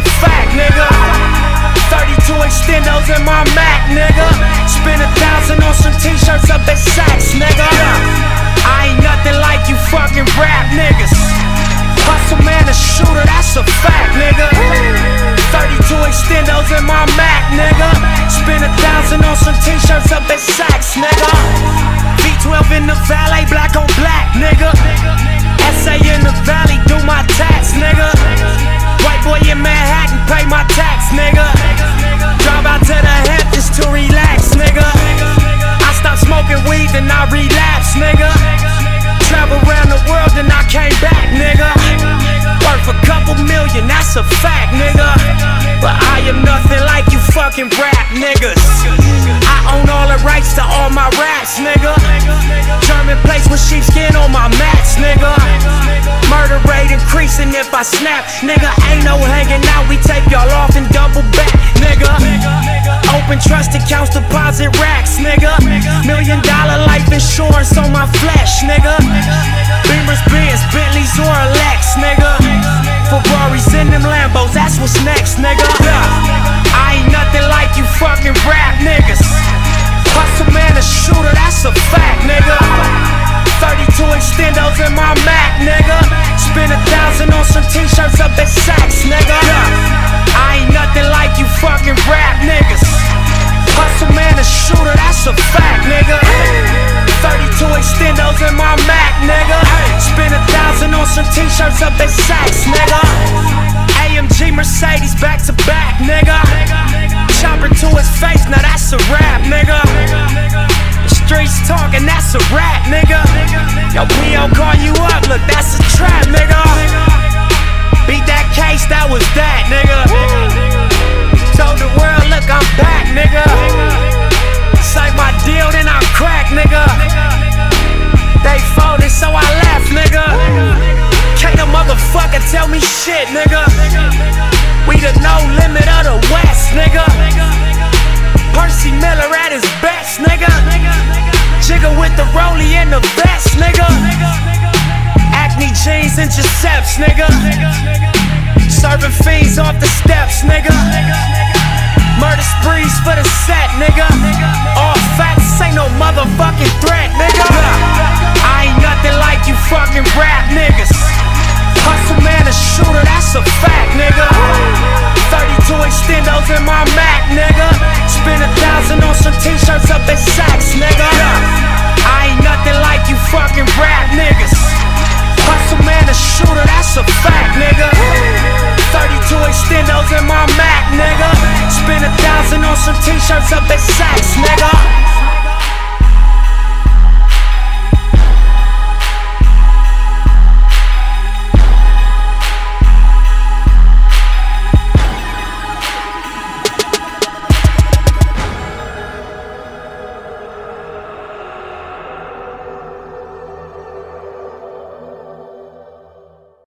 a fact, nigga. 32 extendos in my Mac, nigga. Spend 1,000 on some t-shirts up at Saks, nigga. I ain't nothing like you fucking rap niggas. Hustle man, a shooter, that's a fact, nigga. 32 extendos in my Mac, nigga. Spend 1,000 on some t-shirts up at Saks, nigga. V12 in the valet, black on black, nigga. SA in the valley, do my tax, nigga. White boy in Manhattan, pay my tax, nigga. Drive out to the Hamptons to relax, nigga. I stopped smoking weed, then I relapsed, nigga. Travel around the world, then I came back, nigga. Worth a couple million, that's a fact, nigga. But I am nothing like you fucking rap niggas. I own all the rights to all my raps, nigga. German plates with sheepskin on my mats, nigga. Murder rate increasing if I snap, nigga. Ain't no hanging out, we take y'all off and double back, nigga. Open trust accounts, deposit racks, nigga. $1 million life insurance on my flesh, nigga. Beamers, Benz, Bentleys or a Lex, nigga. Ferraris in them Lambos, that's what's next, nigga. I ain't nothing like you fucking rap niggas. Hustle man, a shooter, that's a fact, nigga. 32 extendos in my Mac, nigga. Spend 1,000 on some t-shirts up at Saks, nigga. I ain't nothing like you fucking rap niggas. Hustle man, a shooter, that's a fact, nigga. 32 extendos in my Mac, nigga. Spend 1,000 on some t-shirts up at Saks, nigga. AMG Mercedes back to back, nigga. Chopper to his face, now that's a rap, nigga. The streets talking, that's a rap, nigga. Yo, P.O. call you up, look, that's a trap, nigga. Beat that case, that was that, nigga. Told the world, look, I'm back, nigga. Signed my deal, then I crack, nigga. They folded, so I left, nigga. Can't a motherfucker tell me shit, nigga. We the no limit of the West, nigga. Percy Miller at his best, nigga. Jigger with the rollie and the vest, nigga. Acne jeans and Giuseppe's, nigga. Serving fiends off the steps, nigga. Murder sprees for the set, nigga. All facts, ain't no motherfucking threat, nigga. I ain't nothing like you fucking rap niggas. Hustle man, a shooter, that's a fact, nigga. 32 extendos in my Mac, nigga. Spend 1,000 on some t-shirts up at Saks, nigga. I ain't nothing like you fucking rap niggas. Hustle man, a shooter, that's a fact, nigga. 32 extendos in my Mac, nigga. Spend 1,000 on some t-shirts up at Saks, nigga.